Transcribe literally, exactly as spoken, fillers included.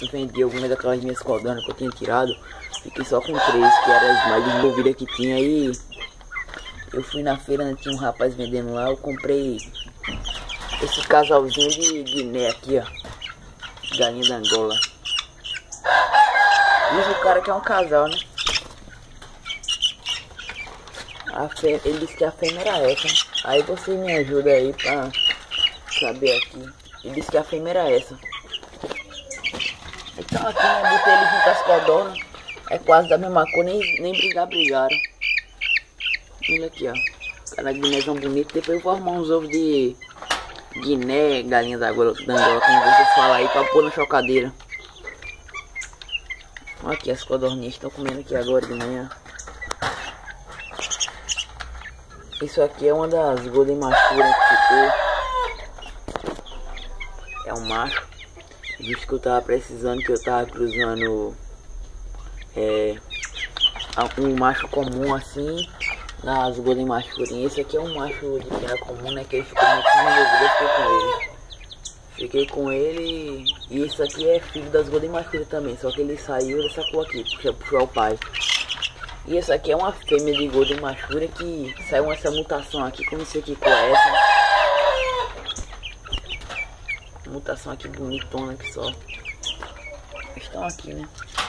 vendi algumas daquelas minhas codornas que eu tinha tirado. Fiquei só com três, que eram as mais desenvolvidas que tinha. Aí eu fui na feira, né, tinha um rapaz vendendo lá. Eu comprei esse casalzinho de Guiné aqui, ó. Galinha da Angola. Diz o cara que é um casal, né? A fê... Ele disse que a fêmea era essa. Aí você me ajuda aí pra saber aqui. Ele disse que a fêmea era essa. Então aqui, né, botei ele junto às codornas. É quase da mesma cor, nem, nem brigar, brigaram. Olha aqui, ó. Cada guinézão bonito. Depois eu vou arrumar uns ovos de Guiné, galinha da Angola, da Angola, como vocês falam aí, pra pôr na chocadeira. Olha aqui, as codorninhas estão comendo aqui agora de manhã. Isso aqui é uma das Golden Machuras que ficou. É um macho. Visto que eu tava precisando, que eu tava cruzando é, um macho comum assim nas Golden Machuras. Esse aqui é um macho de pena comum, né? Que ele ficou muito desenvolvido, eu fiquei com ele. Fiquei com ele e isso aqui é filho das Golden Machuras também. Só que ele saiu dessa cor aqui, puxou, puxou o pai. E essa aqui é uma fêmea de Golden Machura que saiu essa mutação aqui, como sei que cor é essa. Mutação aqui bonitona que só. Estão aqui, né?